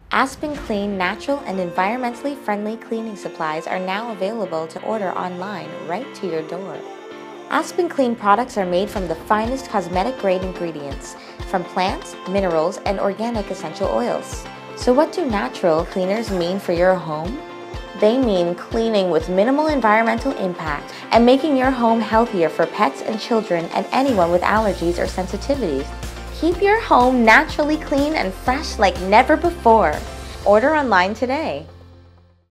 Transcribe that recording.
AspenClean natural and environmentally friendly cleaning supplies are now available to order online right to your door. AspenClean products are made from the finest cosmetic-grade ingredients, from plants, minerals, and organic essential oils. So what do natural cleaners mean for your home? They mean cleaning with minimal environmental impact and making your home healthier for pets and children and anyone with allergies or sensitivities. Keep your home naturally clean and fresh like never before. Order online today.